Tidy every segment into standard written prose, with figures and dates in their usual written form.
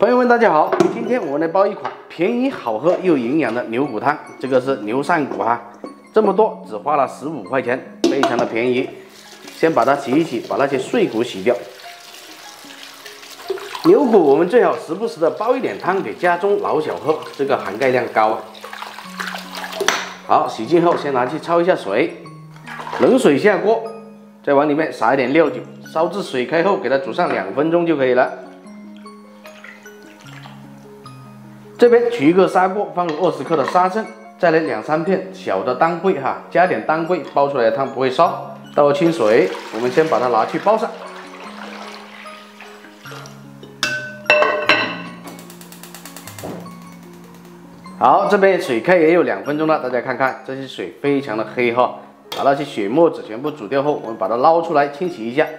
朋友们，大家好！今天我们来煲一款便宜、好喝又营养的牛骨汤。这个是牛扇骨哈，这么多只花了15块钱，非常的便宜。先把它洗一洗，把那些碎骨洗掉。牛骨我们最好时不时的煲一点汤给家中老小喝，这个含钙量高啊。好，洗净后先拿去焯一下水，冷水下锅，再往里面撒一点料酒，烧至水开后，给它煮上2分钟就可以了。 这边取一个砂锅，放入20克的沙参，再来2、3片小的当归哈，加点当归，煲出来的汤不会烧。倒清水，我们先把它拿去煲上。好，这边水开也有2分钟了，大家看看，这些水非常的黑哈，把那些血沫子全部煮掉后，我们把它捞出来清洗一下，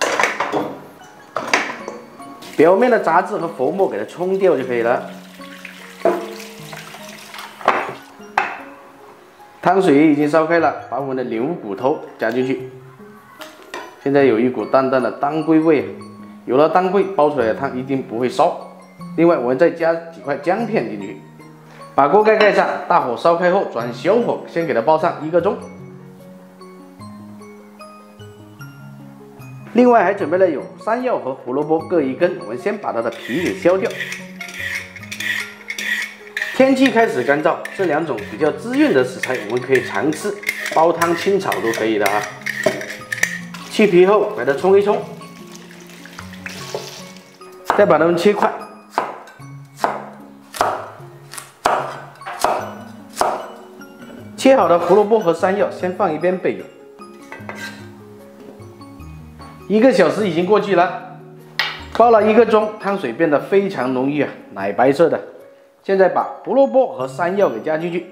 表面的杂质和浮沫给它冲掉就可以了。 汤水也已经烧开了，把我们的牛骨头加进去。现在有一股淡淡的当归味，有了当归，煲出来的汤一定不会烧。另外，我们再加几块姜片进去，把锅盖盖上，大火烧开后转小火，先给它煲上1个钟。另外还准备了有山药和胡萝卜各1根，我们先把它的皮给削掉。 天气开始干燥，这2种比较滋润的食材，我们可以常吃，煲汤、清炒都可以的啊。去皮后，把它冲一冲，再把它们切块。切好的胡萝卜和山药先放一边备用。1个小时已经过去了，煲了1个钟，汤水变得非常浓郁啊，奶白色的。 现在把胡萝卜和山药给加进去，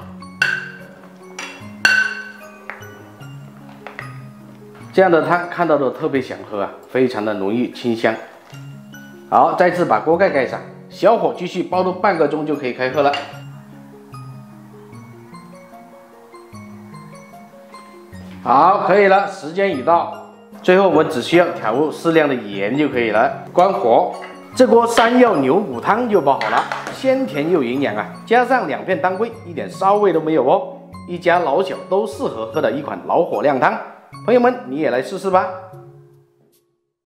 这样的汤看到都特别想喝啊，非常的浓郁清香。好，再次把锅盖盖上，小火继续煲多半个钟就可以开喝了。好，可以了，时间已到。最后我们只需要调入适量的盐就可以了，关火。 这锅山药牛骨汤就煲好了，鲜甜又营养啊！加上2片当归，一点骚味都没有哦。一家老小都适合喝的一款老火靓汤，朋友们你也来试试吧。